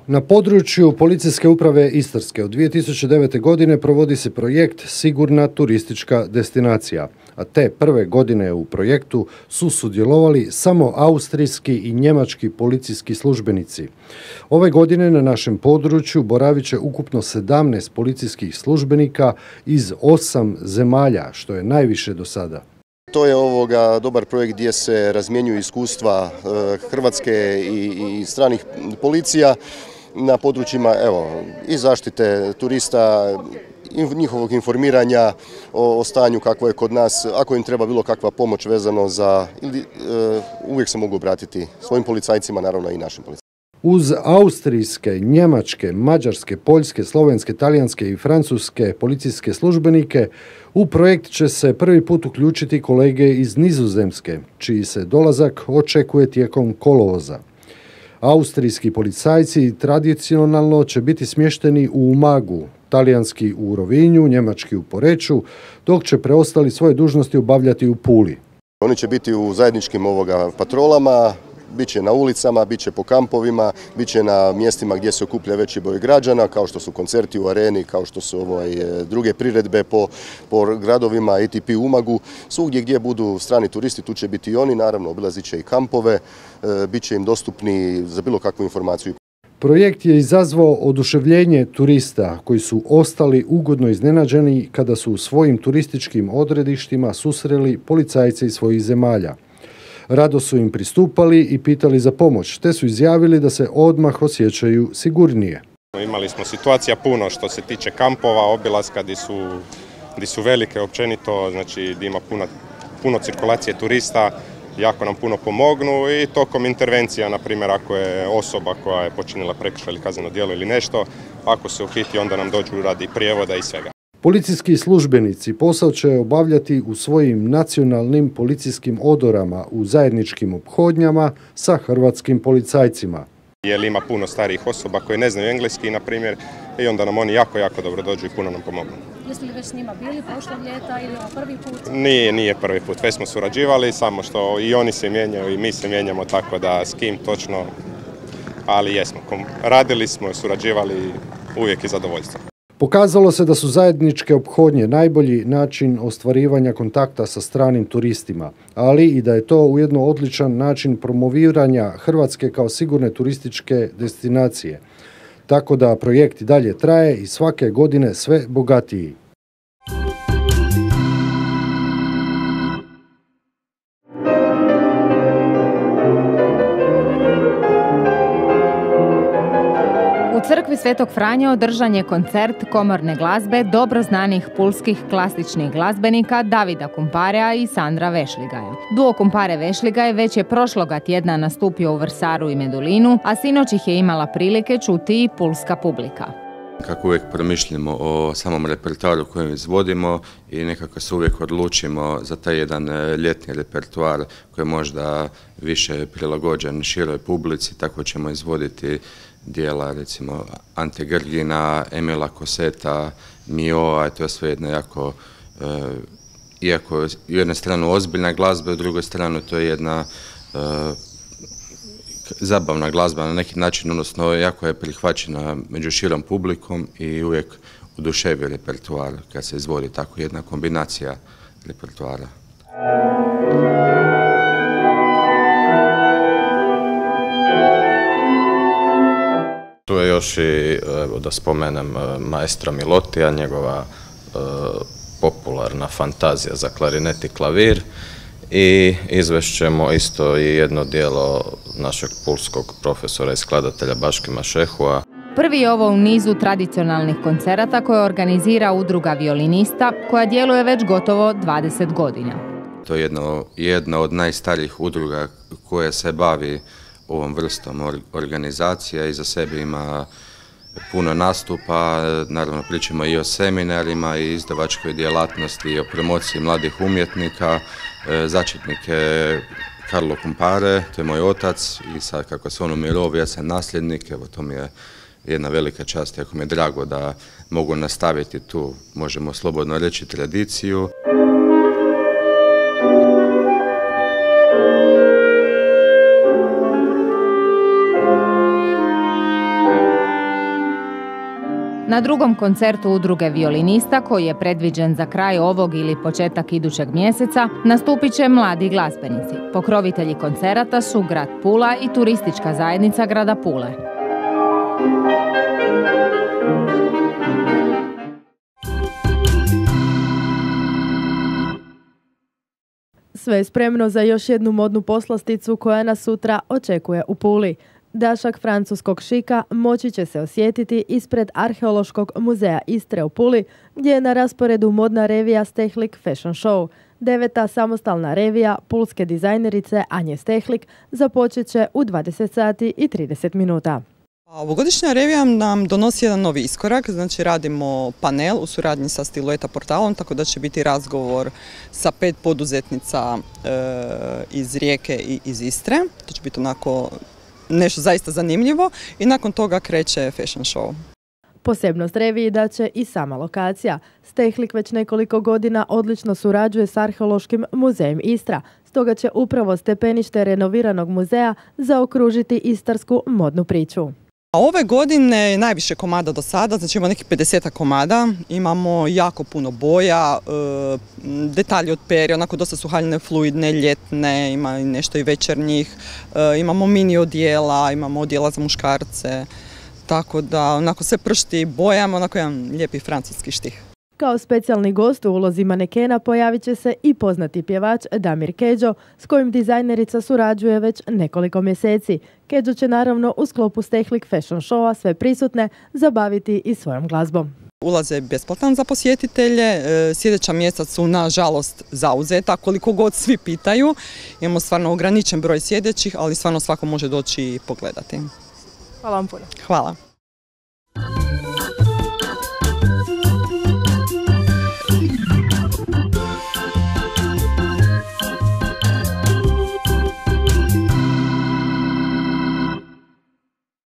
Na području Policijske uprave Istarske od 2009. godine provodi se projekt Sigurna turistička destinacija, a te prve godine u projektu su sudjelovali samo austrijski i njemački policijski službenici. Ove godine na našem području boravit će ukupno 17 policijskih službenika iz 8 zemalja, što je najviše do sada. To je dobar projekt gdje se razmjenjuju iskustva hrvatske i stranih policija na područjima i zaštite turista, njihovog informiranja o stanju kakvo je kod nas. Ako im treba bilo kakva pomoć vezano za, uvijek se mogu obratiti svojim policajcima, naravno i našim policajcima. Uz austrijske, njemačke, mađarske, poljske, slovenske, talijanske i francuske policijske službenike u projekt će se prvi put uključiti kolege iz Nizozemske, čiji se dolazak očekuje tijekom kolovoza. Austrijski policajci tradicionalno će biti smješteni u Umagu, talijanski u Rovinju, njemački u Poreču, dok će preostali svoje dužnosti obavljati u Puli. Oni će biti u zajedničkim patrolama, bit će na ulicama, bit će po kampovima, bit će na mjestima gdje se okuplja veći broj građana, kao što su koncerti u areni, kao što su druge priredbe po gradovima, ATP u Umagu. Svugdje gdje budu strani turisti, tu će biti i oni, naravno obilazit će i kampove, bit će im dostupni za bilo kakvu informaciju. Projekt je izazvao oduševljenje turista koji su ostali ugodno iznenađeni kada su u svojim turističkim odredištima susreli policajce iz svojih zemalja. Rado su im pristupali i pitali za pomoć, te su izjavili da se odmah osjećaju sigurnije. Imali smo situacija puno što se tiče kampova, obilaska gdje su velike općenito, znači gdje ima puno cirkulacije turista, jako nam puno pomognu i tokom intervencija, na primjer ako je osoba koja je počinila prekršaj ili kazneno djelo ili nešto, ako se uhiti onda nam dođu radi prijevoda i svega. Policijski službenici posao će obavljati u svojim nacionalnim policijskim odorama u zajedničkim ophodnjama sa hrvatskim policajcima. Jer ima puno starijih osoba koje ne znaju engleski, na primjer, i onda nam oni jako dobro dođu i puno nam pomognu. Jeste li već s njima bili prošlog ljeta ili prvi put? Nije prvi put, već smo surađivali, samo što i oni se mijenjaju i mi se mijenjamo, tako da s kim točno, ali jesmo. Radili smo, surađivali, uvijek je zadovoljstvo. Pokazalo se da su zajedničke ophodnje najbolji način ostvarivanja kontakta sa stranim turistima, ali i da je to ujedno odličan način promoviranja Hrvatske kao sigurne turističke destinacije. Tako da projekt i dalje traje i svake godine sve bogatiji. U crkvi Svetog Franje održan je koncert komorne glazbe dobro znanih pulskih klasičnih glazbenika Davida Kumparea i Sandra Vešligaja. Duo Kumpare Vešligaj već je prošloga tjedna nastupio u Vrsaru i Medulinu, a sinoć ih je imala prilike čuti i pulska publika. Kako uvijek promišljamo o samom repertoaru koji izvodimo i nekako se uvijek odlučimo za taj jedan ljetni repertoar koji je možda više prilagođen široj publici, tako ćemo izvoditi dijela recimo Ante Grgina, Emila Koseta, Mioa, to je sve jedna jako, iako u jednu stranu ozbiljna glazba, u drugoj stranu to je jedna zabavna glazba na neki način, odnosno jako je prihvaćena među širom publikom i uvijek oduševi repertoar kad se izvodi tako jedna kombinacija repertoara. Tu je još i, da spomenem, maestro Milotija, njegova popularna fantazija za klarinet i klavir, i izvešćemo isto i jedno dijelo našeg pulskog profesora i skladatelja Baškima Šehua. Prvi je ovo u nizu tradicionalnih koncerata koje organizira udruga violinista koja djeluje već gotovo 20 godina. To je jedna od najstarijih udruga koja se bavi ovom vrstom organizacija i za sebe ima puno nastupa, naravno pričamo i o seminarima i izdavačkoj djelatnosti i o promociji mladih umjetnika. Začetnik je Karlo Kumpare, to je moj otac i sad kako se on umirovio, ja sam nasljednik, evo to mi je jedna velika čast, jako mi je drago da mogu nastaviti tu, možemo slobodno reći, tradiciju. Na drugom koncertu udruge violinista, koji je predviđen za kraj ovog ili početak idućeg mjeseca, nastupit će mladi glazbenici. Pokrovitelji koncerata su grad Pula i turistička zajednica grada Pule. Sve je spremno za još jednu modnu poslasticu koja nas sutra očekuje u Puli. Dašak francuskog šika moći će se osjetiti ispred Arheološkog muzeja Istre u Puli, gdje je na rasporedu modna revija Stehlik Fashion Show. 9. samostalna revija pulske dizajnerice Anje Stehlik započet će u 20 sati i 30 minuta. Ovogodišnja revija nam donosi jedan novi iskorak, znači radimo panel u suradnji sa Stilueta portalom, tako da će biti razgovor sa 5 poduzetnica iz Rijeke i iz Istre. To će biti onako nešto zaista zanimljivo i nakon toga kreće fashion show. Posebnost reviji da će i sama lokacija. Stehlik već nekoliko godina odlično surađuje s Arheološkim muzejem Istra, stoga će upravo stepenište renoviranog muzeja zaokružiti istarsku modnu priču. Ove godine je najviše komada do sada, znači imamo nekih 50 komada, imamo jako puno boja, detalje od perja, onako dosta su haljine fluidne, ljetne, ima nešto i večernjih, imamo mini odijela, imamo odijela za muškarce, tako da onako sve pršti bojama, onako jedan lijepi francuski štih. Kao specijalni gost u ulozi manekena pojavit će se i poznati pjevač Damir Kedžo, s kojim dizajnerica surađuje već nekoliko mjeseci. Kedžo će naravno u sklopu Stehlik Fashion Showa sve prisutne zabaviti i svojom glazbom. Ulaz je besplatan za posjetitelje, sljedeća mjesta su nažalost zauzeta, koliko god svi pitaju. Imamo stvarno ograničen broj sjedećih, ali stvarno svako može doći i pogledati. Hvala vam puno. Hvala.